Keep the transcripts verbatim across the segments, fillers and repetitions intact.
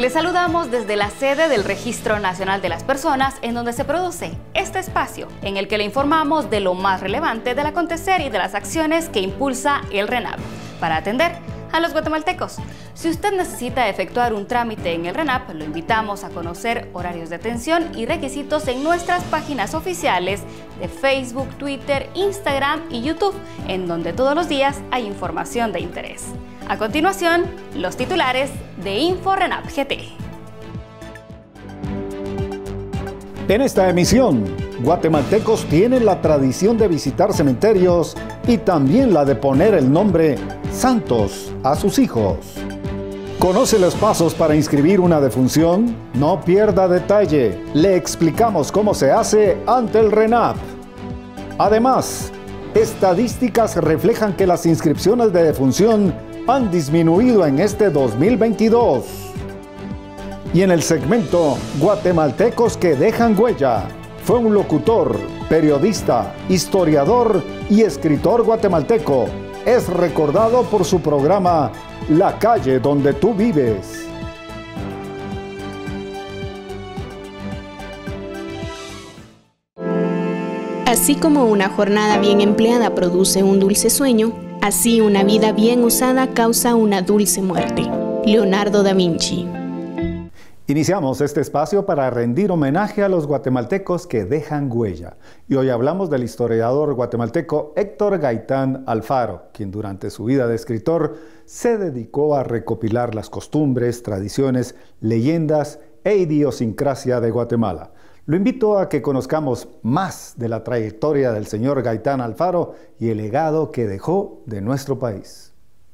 Les saludamos desde la sede del Registro Nacional de las Personas, en donde se produce este espacio, en el que le informamos de lo más relevante del acontecer y de las acciones que impulsa el RENAP, para atender a los guatemaltecos. Si usted necesita efectuar un trámite en el RENAP, lo invitamos a conocer horarios de atención y requisitos en nuestras páginas oficiales de Facebook, Twitter, Instagram y YouTube, en donde todos los días hay información de interés. A continuación, los titulares de InfoRenap G T. En esta emisión, guatemaltecos tienen la tradición de visitar cementerios y también la de poner el nombre Santos a sus hijos. ¿Conoce los pasos para inscribir una defunción? No pierda detalle. Le explicamos cómo se hace ante el RENAP. Además, estadísticas reflejan que las inscripciones de defunción han disminuido en este dos mil veintidós. Y en el segmento Guatemaltecos que dejan huella, fue un locutor, periodista, historiador y escritor guatemalteco. Es recordado por su programa La calle donde tú vives. Así como una jornada bien empleada produce un dulce sueño, así una vida bien usada causa una dulce muerte. Leonardo da Vinci. Iniciamos este espacio para rendir homenaje a los guatemaltecos que dejan huella. Y hoy hablamos del historiador guatemalteco Héctor Gaitán Alfaro, quien durante su vida de escritor se dedicó a recopilar las costumbres, tradiciones, leyendas e idiosincrasia de Guatemala. Lo invito a que conozcamos más de la trayectoria del señor Gaitán Alfaro y el legado que dejó de nuestro país.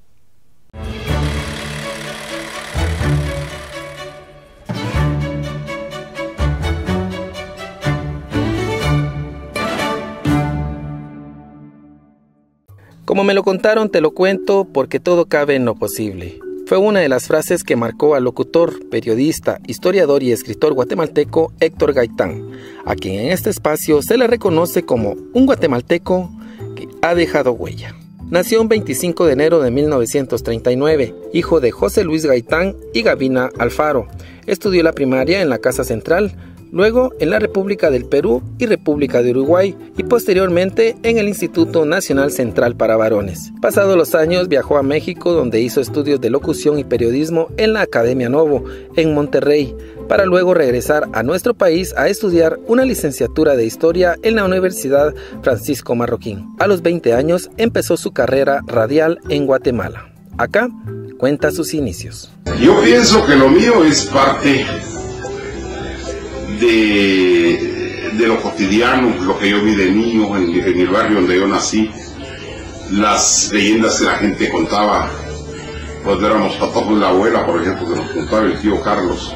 Como me lo contaron, te lo cuento porque todo cabe en lo posible. Fue una de las frases que marcó al locutor, periodista, historiador y escritor guatemalteco Héctor Gaitán, a quien en este espacio se le reconoce como un guatemalteco que ha dejado huella. Nació el veinticinco de enero de mil novecientos treinta y nueve, hijo de José Luis Gaitán y Gabina Alfaro. Estudió la primaria en la Casa Central, luego en la República del Perú y República de Uruguay y posteriormente en el Instituto Nacional Central para Varones. Pasados los años viajó a México, donde hizo estudios de locución y periodismo en la Academia Novo, en Monterrey, para luego regresar a nuestro país a estudiar una licenciatura de Historia en la Universidad Francisco Marroquín. A los veinte años empezó su carrera radial en Guatemala. Acá cuenta sus inicios. Yo pienso que lo mío es parte De, de lo cotidiano, lo que yo vi de niño en, en el barrio donde yo nací, las leyendas que la gente contaba cuando éramos patojos, la abuela, por ejemplo, que nos contaba el tío Carlos.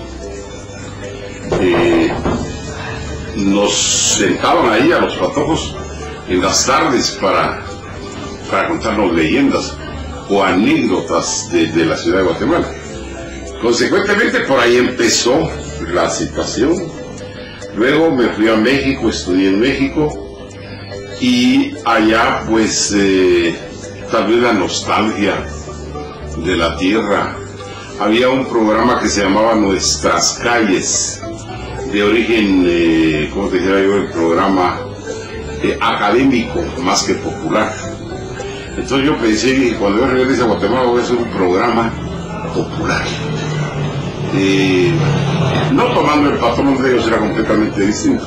Eh, nos sentaban ahí a los patojos en las tardes para, para contarnos leyendas o anécdotas de, de la ciudad de Guatemala. Consecuentemente, por ahí empezó la situación. Luego me fui a México, estudié en México y allá pues eh, tal vez la nostalgia de la tierra. Había un programa que se llamaba Nuestras Calles, de origen, eh, ¿cómo te dijera yo? El programa eh, académico más que popular. Entonces yo pensé que cuando yo regrese a Guatemala voy a hacer un programa popular. Eh, no tomando el patrón de ellos, era completamente distinto.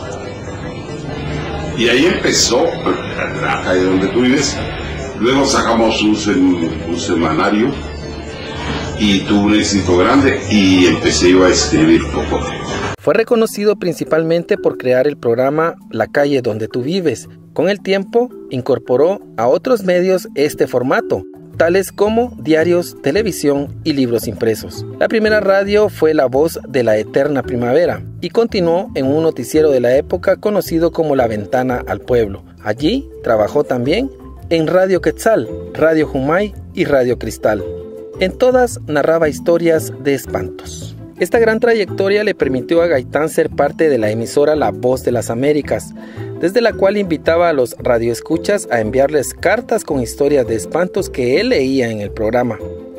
Y ahí empezó, acá de donde tú vives. Luego sacamos un, un semanario y tuvo un éxito grande y empecé yo a escribir poco. Fue reconocido principalmente por crear el programa La calle donde tú vives. Con el tiempo incorporó a otros medios este formato, tales como diarios, televisión y libros impresos. La primera radio fue La Voz de la Eterna Primavera y continuó en un noticiero de la época conocido como La Ventana al Pueblo. Allí trabajó también en Radio Quetzal, Radio Jumay y Radio Cristal. En todas narraba historias de espantos. Esta gran trayectoria le permitió a Gaitán ser parte de la emisora La Voz de las Américas, desde la cual invitaba a los radioescuchas a enviarles cartas con historias de espantos que él leía en el programa.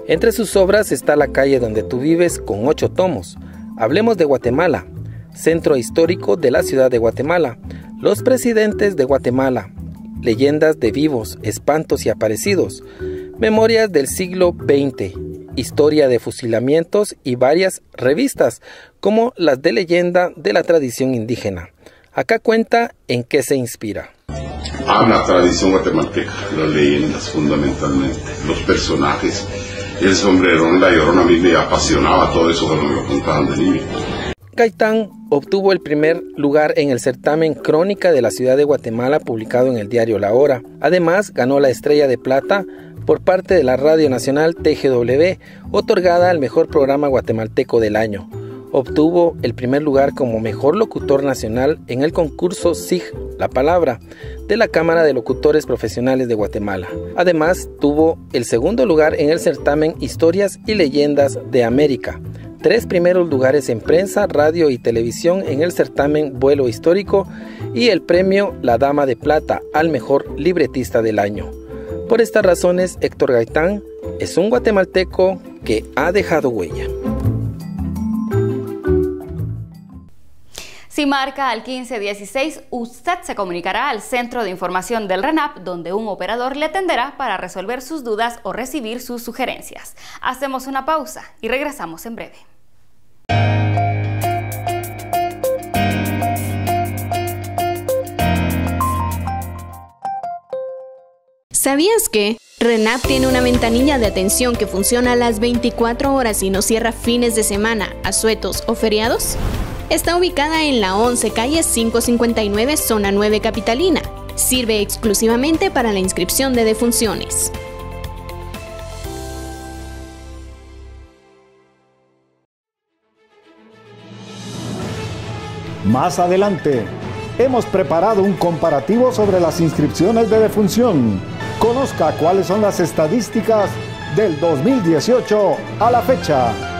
Entre sus obras está La calle donde tú vives, con ocho tomos, Hablemos de Guatemala, Centro Histórico de la Ciudad de Guatemala, Los Presidentes de Guatemala, Leyendas de Vivos, Espantos y Aparecidos, Memorias del siglo veinte, Historia de Fusilamientos y varias revistas, como las de Leyenda de la Tradición Indígena. Acá cuenta en qué se inspira. A la tradición guatemalteca, las leyendas fundamentalmente, los personajes, el sombrerón, la llorona. A mí me apasionaba todo eso cuando me lo contaban de niño. Gaitán obtuvo el primer lugar en el certamen Crónica de la Ciudad de Guatemala, publicado en el diario La Hora. Además, ganó la Estrella de Plata por parte de la Radio Nacional T G W, otorgada al mejor programa guatemalteco del año. Obtuvo el primer lugar como mejor locutor nacional en el concurso S I G La Palabra de la Cámara de Locutores Profesionales de Guatemala. Además, tuvo el segundo lugar en el certamen Historias y Leyendas de América, tres primeros lugares en prensa, radio y televisión en el certamen Vuelo Histórico y el premio La Dama de Plata al mejor libretista del año. Por estas razones, Héctor Gaitán es un guatemalteco que ha dejado huella. Si marca al quince dieciséis, usted se comunicará al Centro de Información del RENAP, donde un operador le atenderá para resolver sus dudas o recibir sus sugerencias. Hacemos una pausa y regresamos en breve. ¿Sabías que RENAP tiene una ventanilla de atención que funciona a las veinticuatro horas y no cierra fines de semana, asuetos o feriados? Está ubicada en la once calle quinientos cincuenta y nueve, zona nueve capitalina. Sirve exclusivamente para la inscripción de defunciones. Más adelante, hemos preparado un comparativo sobre las inscripciones de defunción. Conozca cuáles son las estadísticas del dos mil dieciocho a la fecha.